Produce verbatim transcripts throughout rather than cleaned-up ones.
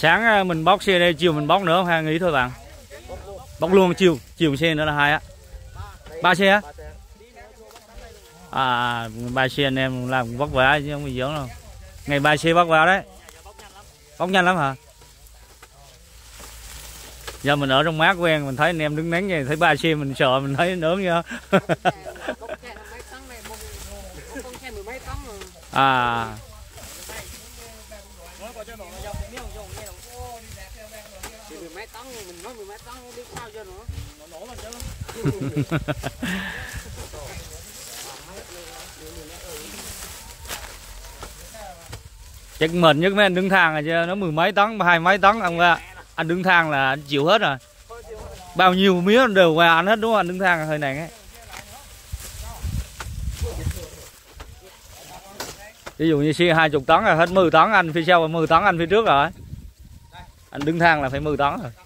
Sáng mình bóc xe đây, chiều mình bóc nữa không hay nghĩ thôi bạn? Bóc luôn chiều, chiều xe nữa là hai á. Ba xe á? À, ba xe anh em làm vất vả chứ không bị giỡn đâu. Ngày ba xe bắt vào đấy. Bóc nhanh lắm hả? Giờ mình ở trong mát quen, mình thấy anh em đứng nắng vậy, thấy ba xe mình sợ, mình thấy nớm nha. À. Chắc mệt nhất mấy anh đứng thang rồi chứ, nó mười mấy tấn, hai mấy tấn ông ra. Anh đứng thang là anh chịu hết rồi. Bao nhiêu mía đều qua anh hết đúng không? Anh đứng thang hơi này ấy. Ví dụ như xe hai mươi tấn là hết mười tấn, anh phía sau mười tấn, anh phía trước rồi. Anh đứng thang là phải mười tấn rồi.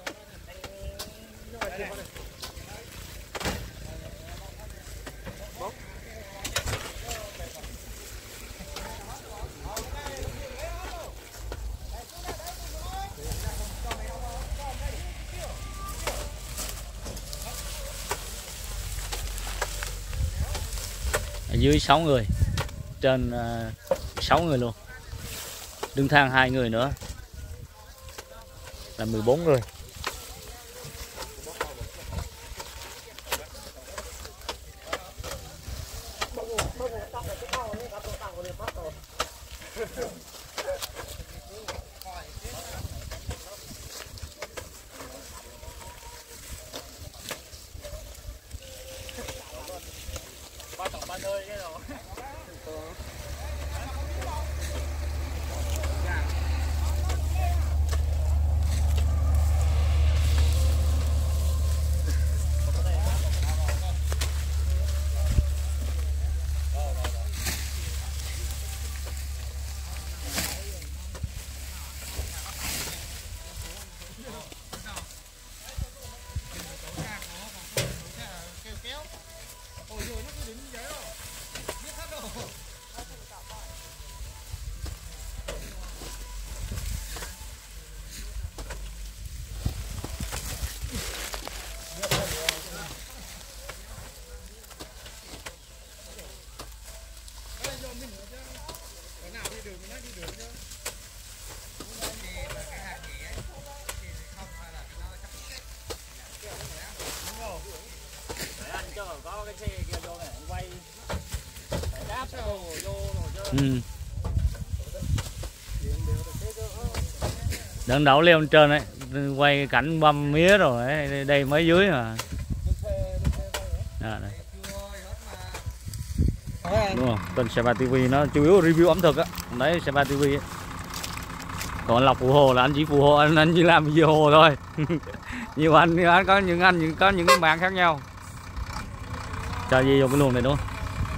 Ở dưới sáu người, trên uh, sáu người luôn, đứng thang hai người nữa là mười bốn người. Ừ. Đừng đổ leo lên trên ấy, quay cảnh băm mía rồi ấy. Đây mới dưới mà. À, đây. Đúng không? Kênh Sapa ti vi nó chủ yếu review ẩm thực á, đấy Sapa ti vi. Còn Lộc Phụ Hồ là anh chỉ phụ hồ, anh anh chỉ làm video hồ thôi. Nhiều anh, nhiều anh có những anh những có những cái bạn khác nhau. Cho gì vô cái luồng này đúng không?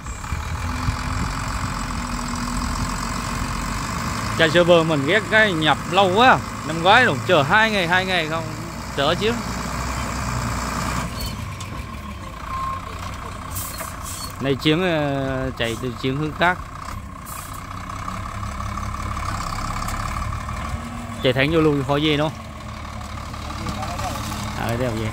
Chai server mình ghét cái nhập lâu quá, năm ngoái rồi chờ hai ngày hai ngày không chở chứ. Này chuyến chạy từ chuyến hướng khác, chạy thẳng vô luôn khỏi gì đúng không? À đây là gì?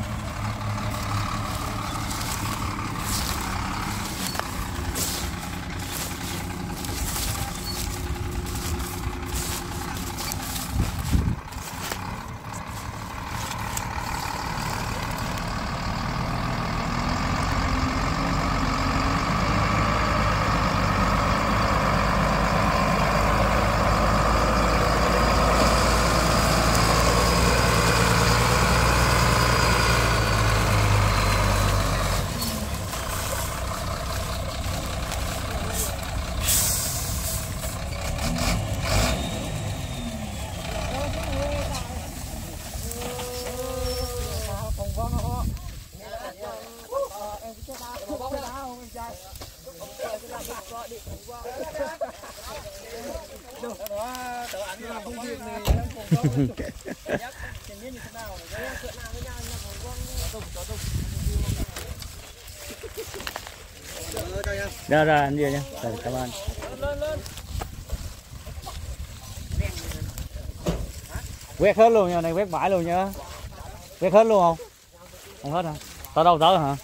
Ra ra anh đi nha. Rồi, cảm ơn. Quét hết luôn nha, này quét bãi luôn nha. Quét hết luôn không? Không hết hả? Tới đâu tới hả?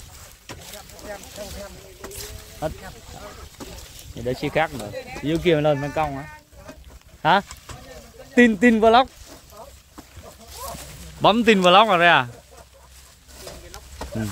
Hết. Vậy để chi khác nữa. Dưới kia lên ban công hả? Hả? Tin tin vlog. Bấm tin vlog rồi ra. Ừ.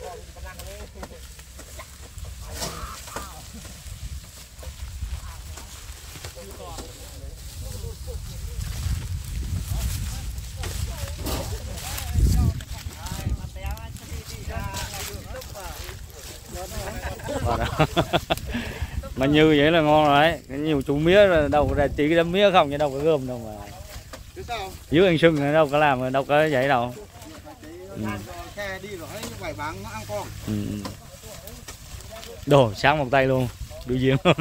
Mà như vậy là ngon rồi đấy, nhiều chủ mía rồi, đâu có chỉ cái đám mía không chứ đâu có gom đâu mà. Dưới ăn sưng đâu có làm, đâu có vậy đâu. Ừ. Ừ. Đồ sáng một tay luôn, biểu diễn luôn.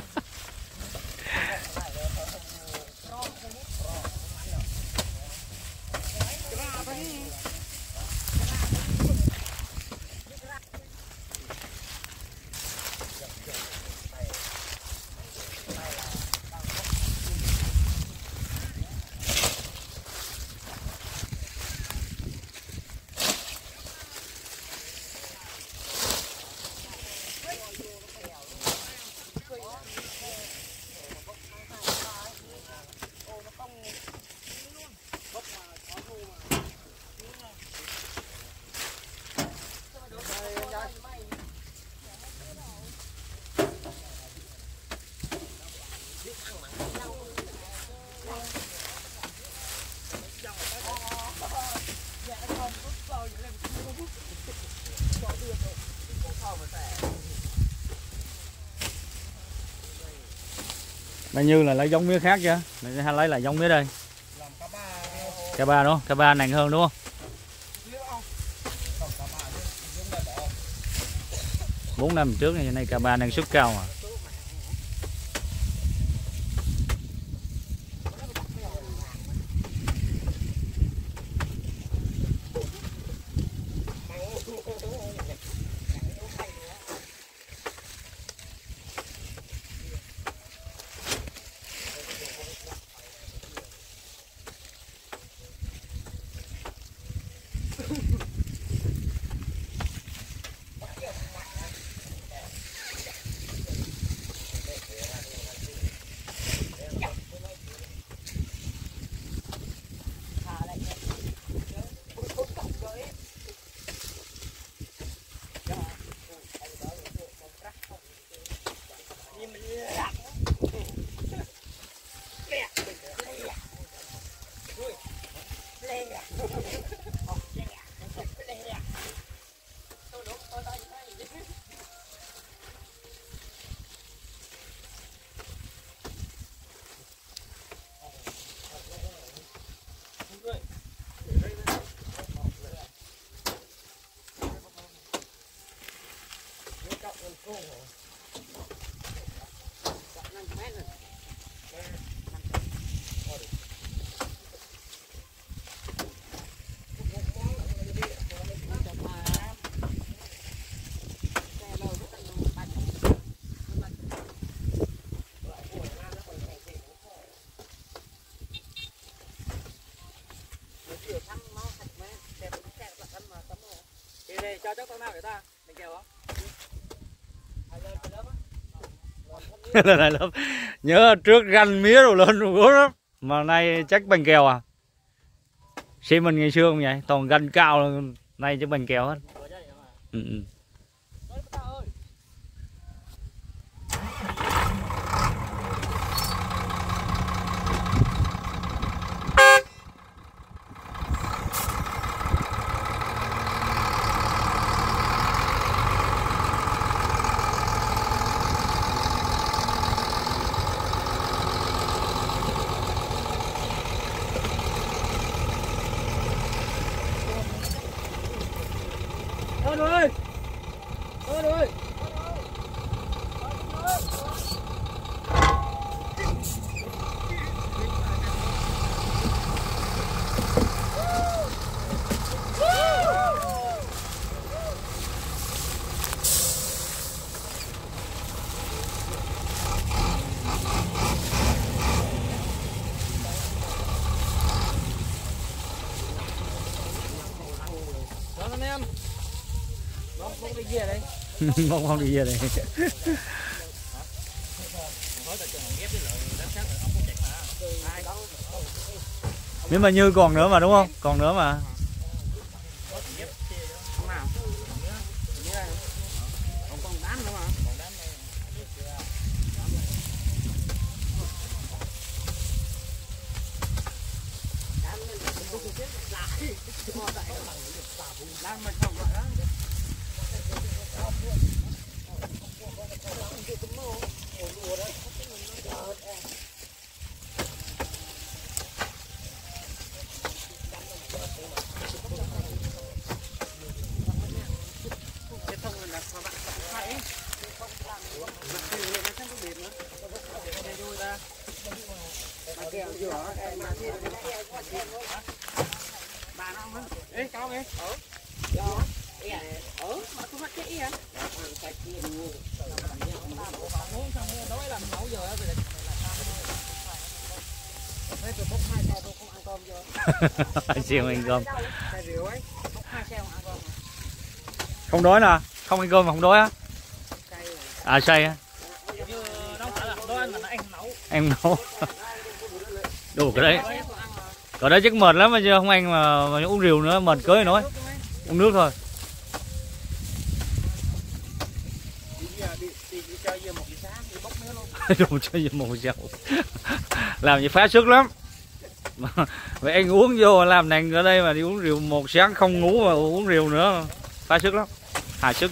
Bao nhiêu là lấy giống mía khác chứ, mình hay lấy là giống mía đây. Ca ba đúng không? Ca ba nặng hơn đúng không? Bốn năm trước này nay ca ba năng suất cao mà. Cho chắc tao nào người ta, mình kèo không? Lên lớp. Nhớ trước ganh mía rồi lên rồi lắm. Mà nay chắc bánh kèo à? Xem mình ngày xưa không vậy? Toàn ganh cao, nay chứ bánh kèo hết. Ừ, ừ. Ơn ơi! Ơn ơi! em. Bông bông đi về đây. Bông không đi về đây. Nếu mà Như còn nữa mà đúng không? Còn nữa mà. Ê, cao kìa. Ở. Ở, mà tôi bắt cái à. Nói làm nấu giờ á rồi. Mấy tôi bốc hai xe tôi không ăn cơm vô. Siêu ăn cơm. Xe rượu ấy, bốc hai xe không ăn cơm. Không đói nè, không ăn cơm mà không đói á. À say á. Đâu phải là đói mà anh nấu. Em nấu. Đủ cái đấy. Cái đấy chắc mệt lắm mà chứ không ăn mà, mà uống rượu nữa, mệt cưới nói. Uống nước thôi. Đủ cho gì một dầu. Làm gì phá sức lắm. Vậy anh uống vô làm này ở đây mà đi uống rượu một sáng không ngủ mà uống rượu nữa. Phá sức lắm. Hà sức.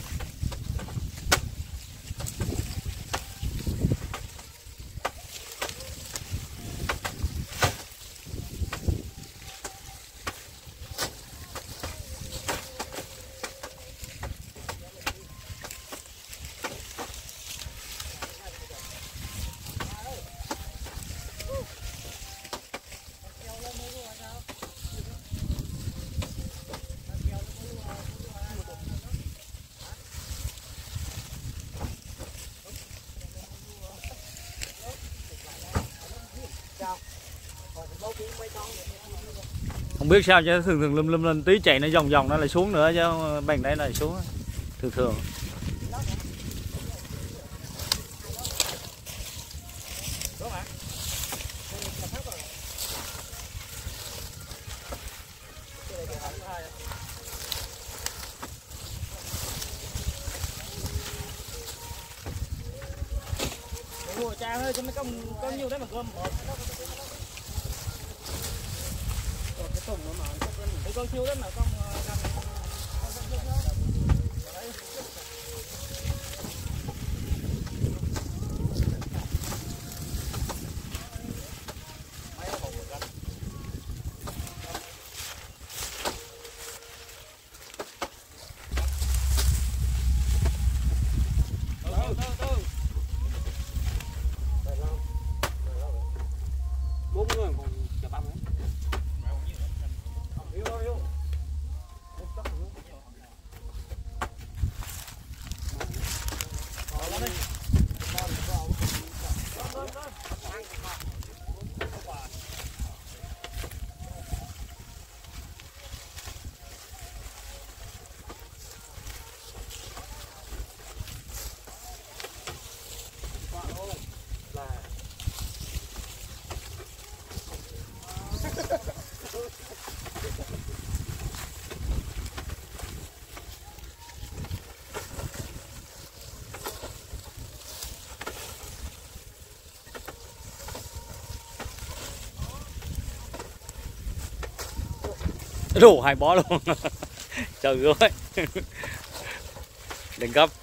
Không biết sao chứ thường thường lum lum lên tí chạy nó vòng vòng nó lại xuống nữa chứ bằng đấy lại xuống thường thường. Ủa cha ơi, cho mấy con có nhiêu đấy mà gom một. Cái thùng nó mà cái con chiêu đấy mà con cầm bốn người còn chờ ba mấy. Đủ hai bó luôn. Trời ơi. Đừng cấp.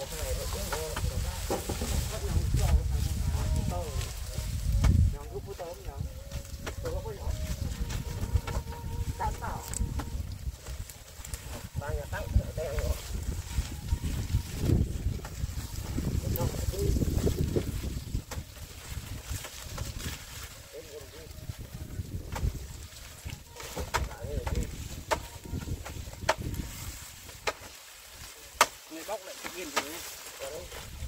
Bóc lại cái viên rồi.